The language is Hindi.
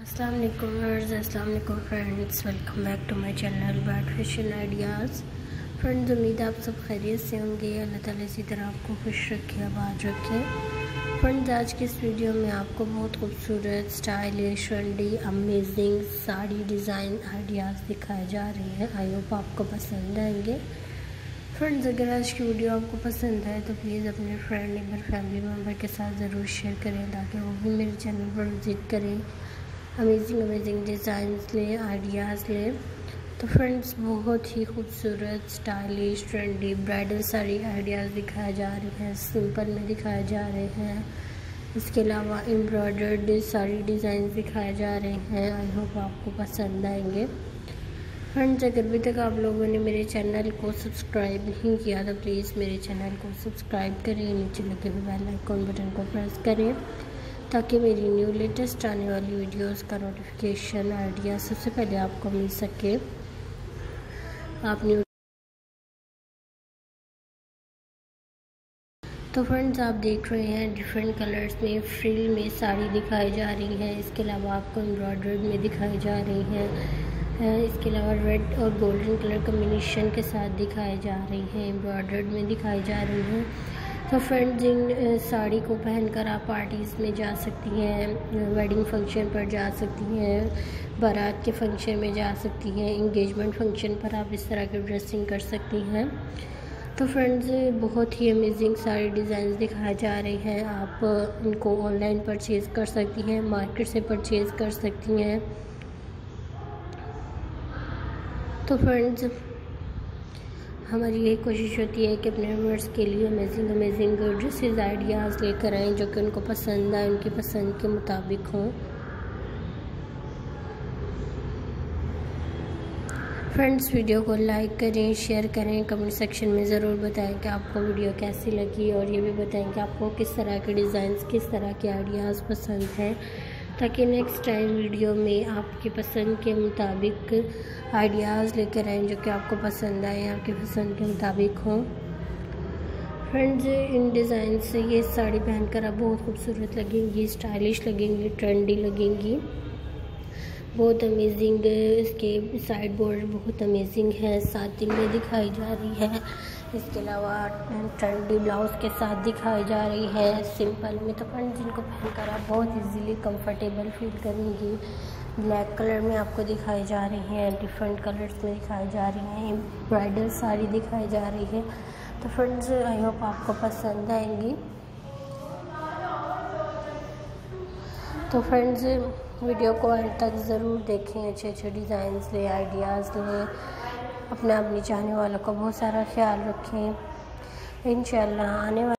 अस्सलाम वालेकुम friends, welcome back to my channel bad fashion ideas. Friends, उम्मीद है आप सब खैरियत से होंगे। अल्लाह ताला इसी तरह आपको खुश रखे, आबाद रखे। फ्रेंड्स, आज की इस वीडियो में आपको बहुत खूबसूरत, stylish, trendy, amazing sari design ideas दिखाए जा रहे हैं। आई होप आपको पसंद आएंगे। फ्रेंड्स, अगर आज की वीडियो आपको पसंद आए तो प्लीज़ अपने फ्रेंड, नेबर, फैमिली मेम्बर के साथ ज़रूर शेयर करें ताकि वो भी मेरे चैनल पर विज़िट करें, अमेजिंग डिज़ाइंस लें, आइडियाज़ लें। तो फ्रेंड्स, बहुत ही खूबसूरत, stylish, trendy bridal sari ideas दिखाए जा रहे हैं, सिंपल में दिखाए जा रहे हैं। इसके अलावा एम्ब्रॉयडर्ड साड़ी डिज़ाइन दिखाए जा रहे हैं। आई होप आपको पसंद आएंगे। फ्रेंड्स, अगर अभी तक आप लोगों ने मेरे चैनल को सब्सक्राइब नहीं किया तो प्लीज़ मेरे चैनल को सब्सक्राइब करें, नीचे लगे हुए बेल आइकन बटन को प्रेस करें ताकि मेरी न्यू लेटेस्ट आने वाली वीडियोस का नोटिफिकेशन आइडिया सबसे पहले आपको मिल सके। आप न्यू तो फ्रेंड्स, आप देख रहे हैं डिफरेंट कलर्स में फ्रिल में साड़ी दिखाई जा रही है। इसके अलावा आपको एम्ब्रॉयडर्ड में दिखाई जा रही है। इसके अलावा रेड और गोल्डन कलर कम्बिनेशन के साथ दिखाई जा रही हैं, एम्ब्रॉयडर्ड में दिखाई जा रही हैं। तो फ्रेंड्स, इन साड़ी को पहनकर आप पार्टीज़ में जा सकती हैं, वेडिंग फंक्शन पर जा सकती हैं, बारात के फंक्शन में जा सकती हैं, इंगेजमेंट फंक्शन पर आप इस तरह की ड्रेसिंग कर सकती हैं। तो फ्रेंड्स, बहुत ही अमेजिंग सारी डिज़ाइन दिखाए जा रहे हैं। आप इनको ऑनलाइन परचेज़ कर सकती हैं, मार्केट से परचेज़ कर सकती हैं। तो फ्रेंड्स, हमारी यही कोशिश होती है कि अपने व्यूअर्स के लिए अमेजिंग ड्रेसेस आइडियाज़ लेकर आएँ जो कि उनको पसंद आए, उनकी पसंद के मुताबिक हों। फ्रेंड्स, वीडियो को लाइक करें, शेयर करें, कमेंट सेक्शन में ज़रूर बताएं कि आपको वीडियो कैसी लगी और ये भी बताएं कि आपको किस तरह के डिज़ाइंस, किस तरह के आइडियाज़ पसंद हैं ताकि नेक्स्ट टाइम वीडियो में आपकी पसंद के मुताबिक आइडियाज़ लेकर आएँ जो कि आपको पसंद आए, आपकी पसंद के मुताबिक हों। फ्रेंड्स, इन डिज़ाइन से ये साड़ी पहनकर आप बहुत खूबसूरत लगेंगी, स्टाइलिश लगेंगी, ट्रेंडी लगेंगी, बहुत अमेजिंग। इसके साइड बॉर्डर बहुत अमेजिंग है, साटिन में दिखाई जा रही है। इसके अलावा ट्रेंडी ब्लाउज के साथ दिखाई जा रही है, सिंपल में। तो फ्रेंड्स, जिनको पहनकर आप बहुत इजीली कंफर्टेबल फील करेंगी। ब्लैक कलर में आपको दिखाई जा रही हैं, डिफरेंट कलर्स में दिखाई जा रही हैं, ब्राइडल साड़ी दिखाई जा रही है। तो फ्रेंड्स, आई होप आपको पसंद आएंगी। तो फ्रेंड्स, वीडियो को अंत तक ज़रूर देखें, अच्छे डिज़ाइंस लें, आइडियाज़ लें, अपने चाहने वालों का बहुत सारा ख्याल रखें। इंशाल्लाह आने वाले